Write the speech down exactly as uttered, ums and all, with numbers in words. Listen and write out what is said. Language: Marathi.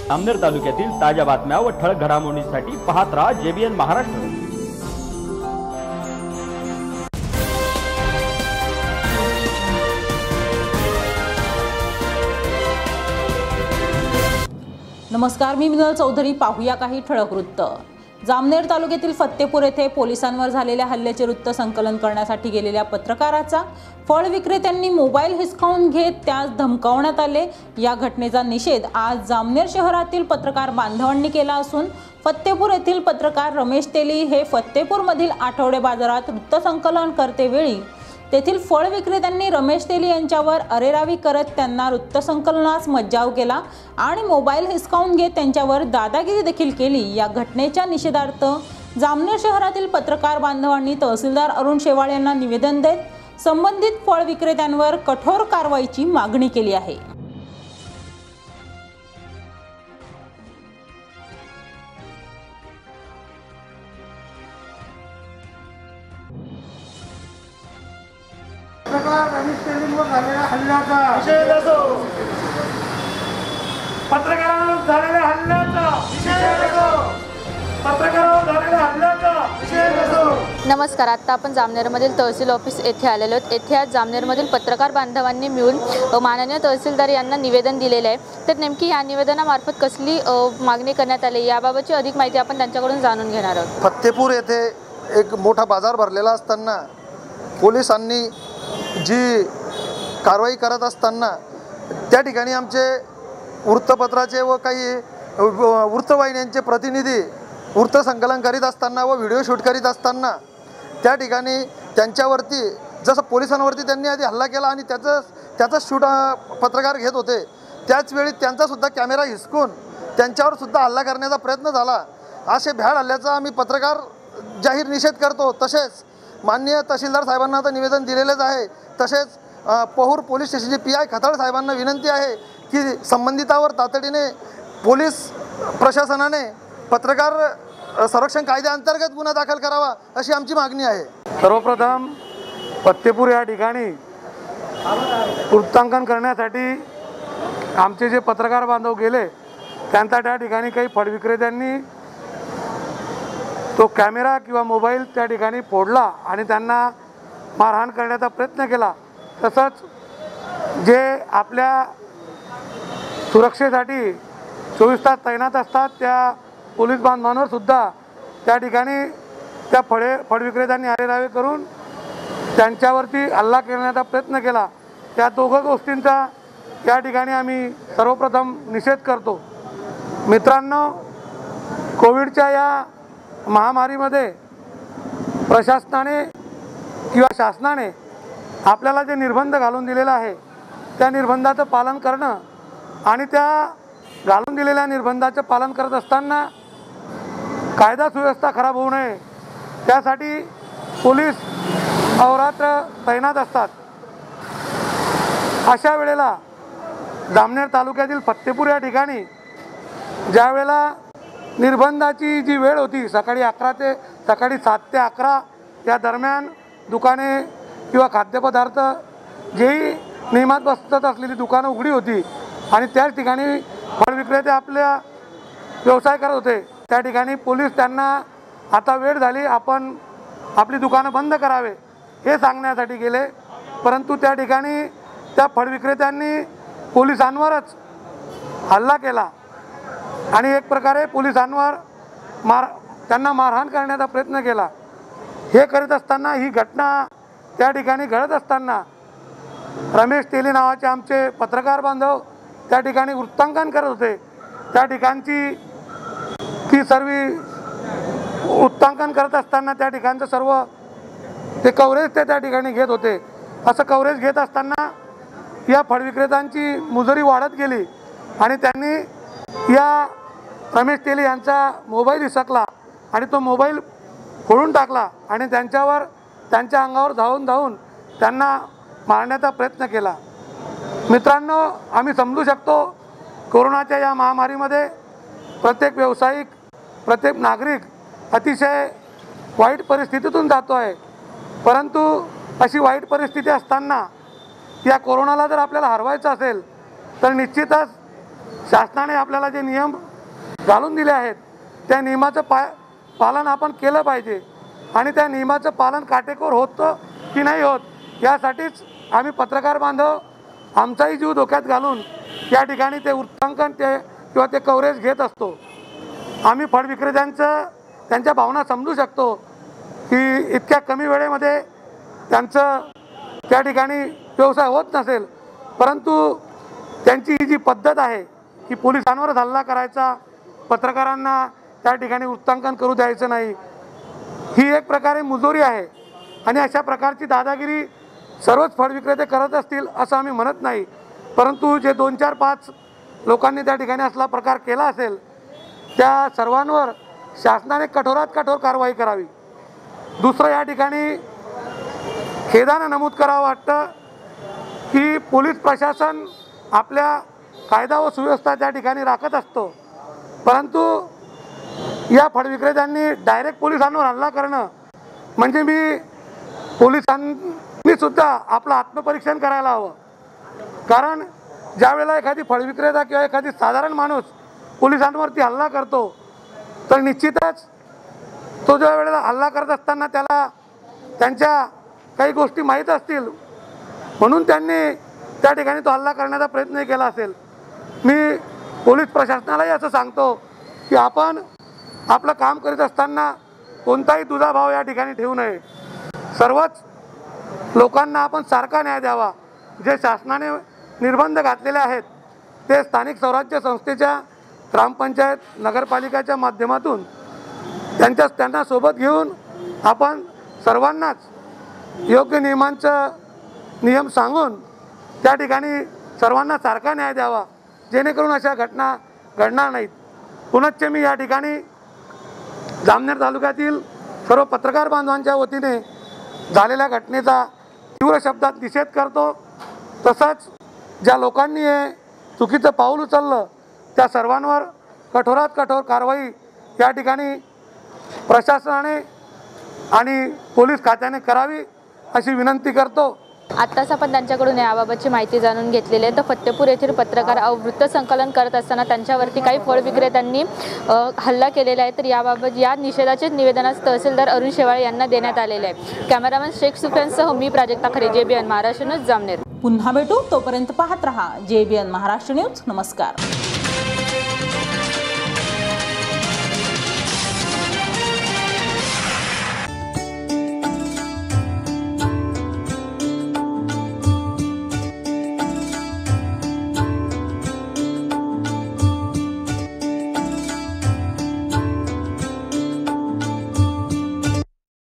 जामनेर तालुक्यातील ताज्या बातम्या व ठळक घडामोडींसाठी पाहत राहा जेबीएन महाराष्ट्र। नमस्कार, मी मिनल चौधरी। पाहूया काही ठळक वृत्त। जामनेर तालुक्यातील फत्तेपूर येथे पोलिसांवर झालेल्या हल्ल्याचे वृत्त संकलन करण्यासाठी गेलेल्या पत्रकाराचा फळ विक्रेत्यांनी मोबाईल हिसकावून घेत त्यास धमकावण्यात आले। या घटनेचा निषेध आज जामनेर शहरातील पत्रकार बांधवांनी केला असून फत्तेपूर येथील पत्रकार रमेश तेली हे फत्तेपूरमधील आठवडे बाजारात वृत्त संकलन करते वेळी तेथील फळ विक्रेत्यांनी रमेश तेली यांच्यावर अरेरावी करत त्यांना वृत्त संकलनास मज्जाव केला आणि मोबाईल हिसकावून घेत त्यांच्यावर दादागिरी देखील केली। या घटनेच्या निषेधार्थ जामनेर शहरातील पत्रकार बांधवांनी तहसीलदार अरुण शेवाळ यांना निवेदन देत संबंधित फळ विक्रेत्यांवर कठोर कारवाईची मागणी केली आहे। पत्रकार रमेश तेलींवर झालेल्या हल्ल्याचा निषेध असो। पत्रकारांवर झालेल्या हल्ल्याचा निषेध असो। पत्रकारांवर झालेल्या हल्ल्याचा निषेध असो। नमस्कार, आता आपण जामनेरमधील तहसील ऑफिस येथे आलेलो आहोत। येथे आज जामनेरमधील पत्रकार बांधवांनी मिळून माननीय तहसीलदार यांना निवेदन दिलेले आहे। तर नेमकी या निवेदनामार्फत कसली मागणी करण्यात आली याबाबतची अधिक माहिती आपण त्यांच्याकडून जाणून घेणार आहोत। फत्तेपूर येथे एक मोठा बाजार भरलेला असताना पोलिसांनी जी कारवाई करत असताना त्या ठिकाणी आमचे वृत्तपत्राचे व काही वृत्तवाहिन्यांचे प्रतिनिधी वृत्त संकलन करीत असताना व व्हिडिओ शूट करीत असताना त्या ठिकाणी त्यांच्यावरती जसं पोलिसांवरती त्यांनी आधी हल्ला केला आणि त्याचं त्याचा शूट पत्रकार घेत होते, त्याचवेळी त्यांचासुद्धा कॅमेरा हिसकून त्यांच्यावरसुद्धा हल्ला करण्याचा प्रयत्न झाला। असे भ्याड हल्ल्याचा आम्ही पत्रकार जाहीर निषेध करतो। तसेच माननीय तहसीलदार साहेबांना आता निवेदन दिलेलेच आहे। तसेच पहूर पोलीस स्टेशनचे पी आय खताळ साहेबांना विनंती आहे की संबंधितावर तातडीने पोलीस प्रशासनाने पत्रकार संरक्षण कायद्याअंतर्गत गुन्हा दाखल करावा अशी आमची मागणी आहे। सर्वप्रथम फत्तेपूर या ठिकाणी वृत्तांकन करण्यासाठी आमचे जे पत्रकार बांधव गेले त्यांचा त्या ठिकाणी काही फळ विक्रेत्यांनी तो कॅमेरा किंवा मोबाईल त्या ठिकाणी फोडला आणि त्यांना मारहाण करण्याचा प्रयत्न केला। तसंच जे आपल्या सुरक्षेसाठी चोवीस तास तैनात असतात त्या पोलीस बांधवांवर सुद्धा त्या ठिकाणी त्या फळे फळ विक्रेत्यांनी अरेरावी करून त्यांच्यावरती हल्ला करण्याचा प्रयत्न केला। त्या दोघं गोष्टींचा या ठिकाणी आम्ही सर्वप्रथम निषेध करतो। मित्रांनो, कोविडच्या या महामारीमध्ये प्रशासनाने किंवा शासनाने आपल्याला जे निर्बंध घालून दिलेला आहे त्या निर्बंधाचं पालन करणं आणि त्या घालून दिलेल्या निर्बंधाचं पालन करत असताना कायदा सुव्यवस्था खराब होऊ नये त्यासाठी पोलीस अहोरात्र तैनात असतात। अशा वेळेला जामनेर तालुक्यातील फत्तेपूर या ठिकाणी ज्या वेळेला निर्बंधाची जी वेळ होती सकाळी अकरा ते सकाळी सात ते अकरा या दरम्यान दुकाने किंवा खाद्यपदार्थ जेही नियमात बसत असलेली दुकानं उघडी होती आणि त्याच ठिकाणी फळ विक्रेते आपल्या व्यवसाय करत होते। त्या ठिकाणी पोलीस त्यांना आता वेळ झाली, आपण आपली दुकानं बंद करावे हे सांगण्यासाठी गेले, परंतु त्या ठिकाणी त्या फळ विक्रेत्यांनी पोलिसांवरच हल्ला केला आणि एक प्रकारे पोलिसांवर मार त्यांना मारहाण करण्याचा प्रयत्न केला। हे करीत असताना ही घटना त्या ठिकाणी घडत असताना रमेश तेली नावाचे आमचे पत्रकार बांधव त्या ठिकाणी वृत्तांकन करत होते। त्या ठिकाणची ती सर्व वृत्तांकन करत असताना त्या ठिकाणचं सर्व ते कव्हरेज ते त्या ठिकाणी घेत होते। असं कव्हरेज घेत असताना या फळ विक्रेत्यांची मुजरी वाढत गेली आणि त्यांनी या रमेश तेली यांचा मोबाईल हिसकला आणि तो मोबाईल फोडून टाकला आणि त्यांच्यावर त्यांच्या अंगावर धावून धावून त्यांना मारण्याचा प्रयत्न केला। मित्रांनो, आम्ही समजू शकतो कोरोनाच्या या महामारीमध्ये प्रत्येक व्यावसायिक प्रत्येक नागरिक अतिशय वाईट परिस्थितीतून जातो आहे, परंतु अशी वाईट परिस्थिती असताना या कोरोनाला जर आपल्याला हरवायचं असेल तर निश्चितच शासनाने आपल्याला जे नियम घालून दिले आहेत त्या नियमाचं पा पालन आपण केलं पाहिजे आणि त्या नियमाचं पालन काटेकोर होतं की नाही होत यासाठीच आम्ही पत्रकार बांधव आमचाही जीव धोक्यात घालून या ठिकाणी ते वृत्तांकन ते किंवा ते कव्हरेज घेत असतो। आम्ही फळ विक्रेत्यांचं त्यांच्या भावना समजू शकतो की इतक्या कमी वेळेमध्ये त्यांचं त्या ठिकाणी व्यवसाय होत नसेल, परंतु त्यांची ही जी पद्धत आहे की पोलिसांवरच हल्ला करायचा, पत्रकारांना त्या ठिकाणी वृत्तांकन करू द्यायचं नाही, ही एक प्रकारे मुजोरी आहे आणि अशा प्रकारची दादागिरी सर्वच फळ विक्रेते करत असतील असं आम्ही म्हणत नाही, परंतु जे दोन चार पाच लोकांनी त्या ठिकाणी असला प्रकार केला असेल त्या सर्वांवर शासनाने कठोरात कठोर कारवाई करावी। दुसरं या ठिकाणी खेदानं नमूद करावं वाटतं की पोलीस प्रशासन आपल्या कायदा व सुव्यवस्था त्या ठिकाणी राखत असतो, परंतु या फळ विक्रेत्यांनी डायरेक्ट पोलिसांवर हल्ला करणं म्हणजे मी पोलिसांनी सुद्धा आपलं आत्मपरीक्षण करायला हवं। कारण ज्या वेळेला एखादी फळ विक्रेता किंवा एखादी साधारण माणूस पोलिसांवरती हल्ला करतो तर निश्चितच तो ज्या वेळेला हल्ला करत असताना त्याला त्यांच्या काही गोष्टी माहीत असतील म्हणून त्यांनी त्या ठिकाणी तो हल्ला करण्याचा प्रयत्न केला असेल। मी पोलीस प्रशासनालाही असं सांगतो की आपण आपलं काम करीत असताना कोणताही दुजाभाव या ठिकाणी ठेवू नये, सर्वच लोकांना आपण सारखा न्याय द्यावा। जे शासनाने निर्बंध घातलेले आहेत ते स्थानिक स्वराज्य संस्थेच्या ग्रामपंचायत नगरपालिकेच्या माध्यमातून त्यांच्या त्यांना सोबत घेऊन आपण सर्वांनाच योग्य नियमांचं नियम सांगून त्या ठिकाणी सर्वांना सारखा न्याय द्यावा, जेणेकरून अशा घटना घडणार नाहीत। पुनश्च मी या ठिकाणी जामनेर तालुक्यातील सर्व पत्रकार बांधवांच्या वतीने झालेल्या घटनेचा तीव्र शब्दात निषेध करतो। तसंच ज्या लोकांनी हे चुकीचं पाऊल उचललं त्या सर्वांवर कठोरात कठोर कारवाई या ठिकाणी प्रशासनाने आणि पोलीस खात्याने करावी अशी विनंती करतो। आत्ताच आपण त्यांच्याकडून याबाबतची माहिती जाणून घेतलेली आहे। तर फत्तेपूर येथील पत्रकार वृत्तसंकलन करत असताना त्यांच्यावरती काही फळ विक्रेत्यांनी हल्ला केलेला आहे, तर याबाबत या निषेधाचे निवेदनास तहसीलदार अरुण शेवाळे यांना देण्यात आलेले आहे। कॅमेरामॅन शेख सुफियानसह मी प्राजक्ता खरे, जेबीएन महाराष्ट्र न्यूज, जामनेर। पुन्हा भेटू, तोपर्यंत पाहत रहा जेबीएन महाराष्ट्र न्यूज। नमस्कार।